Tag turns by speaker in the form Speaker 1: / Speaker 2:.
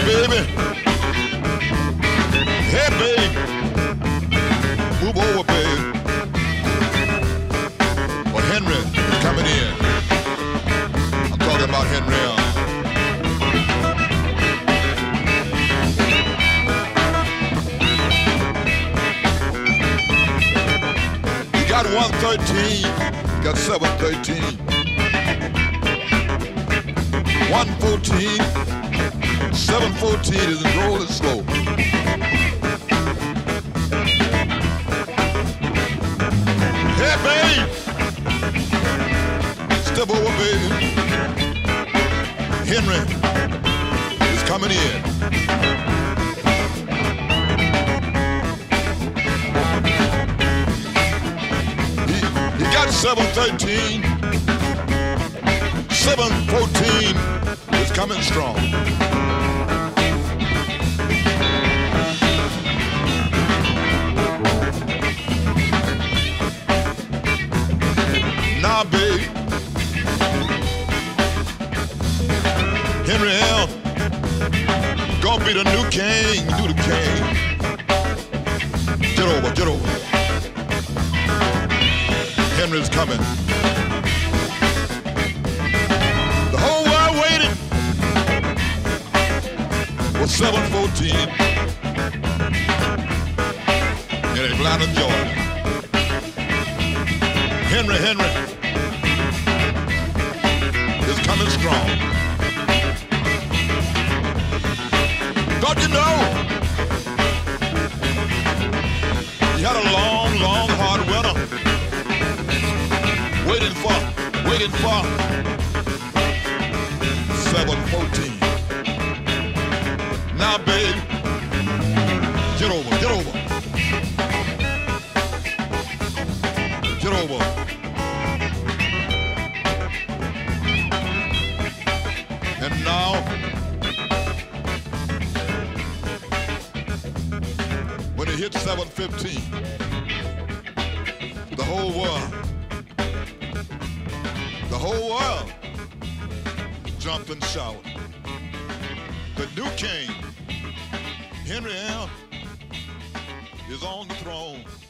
Speaker 1: baby. Hey, baby. Move over, baby. Well, Henry is coming in. I'm talking about Henry. You got 113. You got 713. 114. 714 is rolling slow. Hey, babe. Step over, baby. Henry is coming in. He got 713. 714 is coming strong. Now, babe, Henry L. gonna be the new king. Do the king. Get over, get over. Henry's coming. The whole world waiting for 714 in Atlanta, Georgia. Henry is coming strong. Don't you know? He had a long, long, hard winter. Waiting for 714. Now, babe, get over. Get over. And now, when it hit 715, the whole world jumped and shouted. The new king, Henry L., is on the throne.